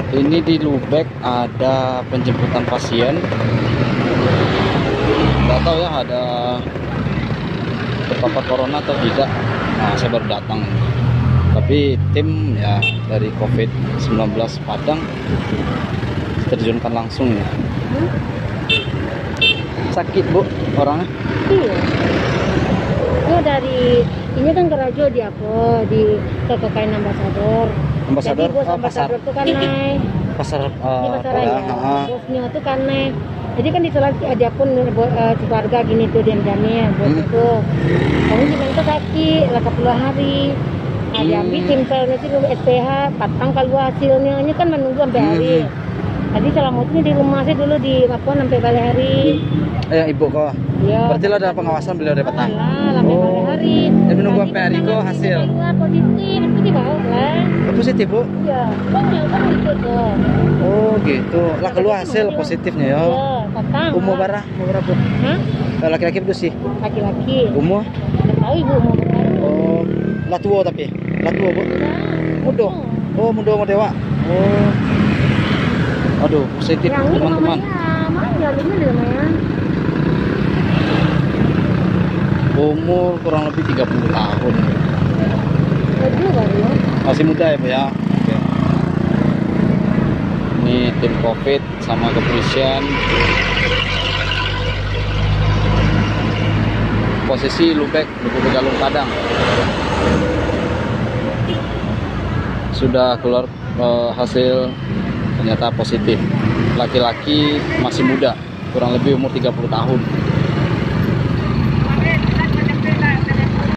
Ini di Lubek ada penjemputan pasien. Nggak tahu ya ada terpapar corona atau tidak. Nah, saya baru datang. Tapi tim ya dari COVID-19 Padang terjunkan langsung ya. Sakit Bu orangnya? Iya. Itu dari ini kan Gerajo di apa di KKKN Ambasador. Ambasador. Jadi bos Oh, Ambasador tuh kan naik pasar di pasar ya, raya. Bosnya tuh kan naik. Jadi kan di Selat dia pun keluarga gini tuh diamnya bos itu. Kamu juga itu sakit, lah 10 hari. Nah, diambil simpelnya sih SPH, patang kalau hasilnya ini kan menunggu sampai hari. Tadi selama itu di rumah saya dulu di Papua sampai balik hari. Ibu kok. Iya. Berarti lo ada pengawasan beliau dari petang. Lah, sampai balik hari. Dia menunggu sampai hari kok hasil. Keluar positif, itu dibawa lah. Positif Bu? Iya, kan itu tuh. Oh gitu. Lah keluar hasil positifnya ya. Iya, patang. Umur berapa? Bu? Hah? Laki-laki itu sih. Laki-laki. Umur? Nggak tahu ibu umur berapa. Oh, lah tua tapi. Lah tua Bu. Iya. Muda. Oh, muda mau dewa. Oh. Aduh, positif Yang ini teman-teman. namanya jalannya lumayan. Umur kurang lebih 30 tahun. Itu baru. Masih muda ya Bu ya. Oke. Ini tim COVID sama kepolisian. Posisi Lubek, Lubuk Begalung Padang. Sudah keluar hasil ternyata positif. Laki-laki masih muda, kurang lebih umur 30 tahun.